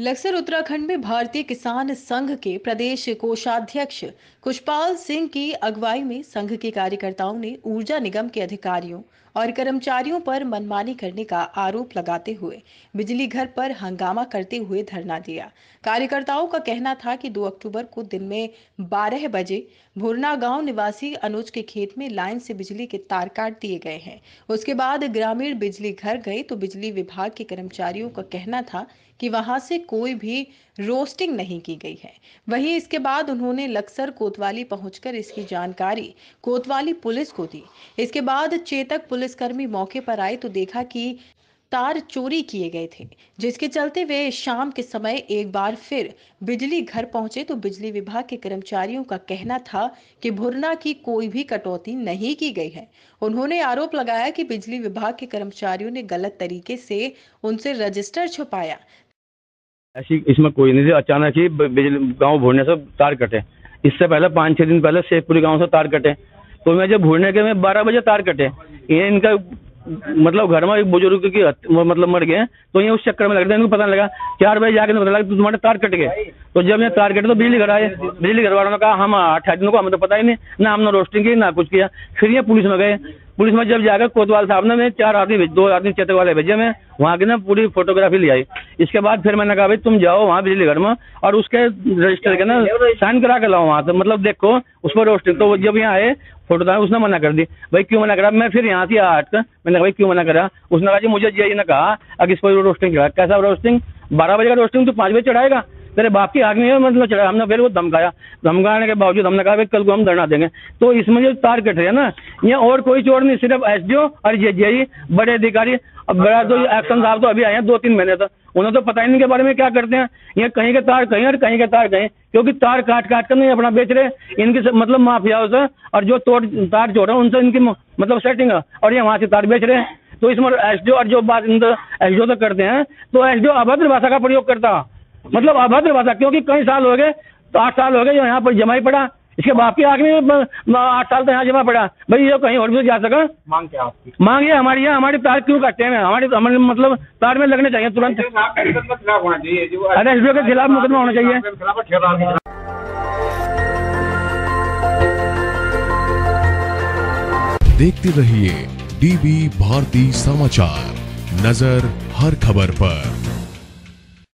लक्सर उत्तराखंड में भारतीय किसान संघ के प्रदेश कोषाध्यक्ष कुशपाल सिंह की अगुवाई में संघ के कार्यकर्ताओं ने ऊर्जा निगम के अधिकारियों और कर्मचारियों पर मनमानी करने का आरोप लगाते हुए बिजली घर पर हंगामा करते हुए धरना दिया। कार्यकर्ताओं का कहना था कि 2 अक्टूबर को दिन में 12 बजे भुरना गांव निवासी अनुज के खेत में लाइन से बिजली के तार काट दिए गए हैं। उसके बाद ग्रामीण बिजली घर गए तो बिजली विभाग के कर्मचारियों का कहना था कि वहां से कोई भी रोस्टिंग नहीं की गई है। वहीं इसके बाद उन्होंने लक्सर कोतवाली पहुंचकर इसकी जानकारी कोतवाली पुलिस को दी। इसके बाद चेतक पुलिसकर्मी मौके पर आए तो देखा कि तार चोरी किए गए थे, जिसके चलते वे शाम के समय एक बार फिर बिजली घर पहुंचे तो बिजली विभाग के कर्मचारियों का कहना था कि भुरना की कोई भी कटौती नहीं की गई है। उन्होंने आरोप लगाया कि बिजली विभाग के कर्मचारियों ने गलत तरीके से उनसे रजिस्टर छुपाया। ऐसी इसमें कोई नहीं थी। अचानक ही बिजली गांव भुरने से तार कटे। इससे पहले 5-6 दिन पहले शेखपुरी गांव से तार कटे। तो मैं जब भुरने के में 12 बजे तार कटे, ये इनका मतलब घर में एक बुजुर्ग की मतलब मर गए, तो ये उस चक्कर में लग रहा है। इनको पता नहीं लगा, 4 बजे जाके पता लगा तुम्हारे तार कट गए। तो जब ये तार कटे तो बिजली घर आए। बिजली घर वालों ने कहा हम 8 दिनों को हमें तो पता ही नहीं, ना हमने रोस्टिंग की ना कुछ किया। फिर ये पुलिस में गए। पुलिस में जब जाकर कोतवाल साहब ने 4 आदमी 2 आदमी चेतक वाले भेजे, में वहाँ की ना पूरी फोटोग्राफी ले आई। इसके बाद फिर मैंने कहा भाई तुम जाओ वहाँ बिजली घर में और उसके रजिस्टर के ना साइन करा के लाओ वहाँ से, मतलब देखो उस पर रोस्टिंग। तो जब यहाँ आए फोटो था, उसने मना कर दी। भाई क्यों मना करा? मैं फिर यहाँ से आया हटकर मैंने कहा भाई क्यों मना करा? उसने कहा जी मुझे जी ने कहा अगर इस पर रोस्टिंग चढ़ा। कैसा रोस्टिंग? 12 बजे का रोस्टिंग तो 5 बजे चढ़ाएगा? तेरे बाप की आग नहीं है मतलब चढ़ा। हमने फिर वो धमकाया। धमकाने के बावजूद हमने कहा भाई कल को हम धरना देंगे। तो इसमें जो तार कट रहे हैं ना, ये और कोई चोर नहीं, सिर्फ एसडीओ और जेई बड़े अधिकारी। अब बड़ा तो एक्शन साहब तो अभी आए हैं 2-3 महीने तक, उन्हें तो पता ही नहीं के बारे में क्या करते हैं। ये कहीं के तार कहीं और कहीं के तार कहीं, क्योंकि तार काट काट कर नहीं अपना बेच रहे। इनकी मतलब माफियाओं से और जो तार जोड़ रहे हैं उनसे इनकी मतलब सेटिंग है, और ये वहां से तार बेच रहे हैं। तो इसमें एसडीओ और जो बात एसडीओ तो करते हैं, तो एसडीओ अभद्र भाषा का प्रयोग करता, मतलब अभद्र भाषा। क्योंकि कई साल हो गए, तो 8 साल हो गए जो यहाँ पर जमा ही पड़ा। इसके बाप की आग में 8 साल तो यहाँ जमा पड़ा। भाई ये कहीं और भी जा सका। मांग क्या आपकी? मांग ये हमारी है, हमारी तार क्यों काटते हैं? हमारे मतलब तार में लगने चाहिए तुरंत। अरे एसडीओ के खिलाफ मुकदमा होना चाहिए। देखते रहिए डीबी भारती समाचार, नजर हर खबर पर।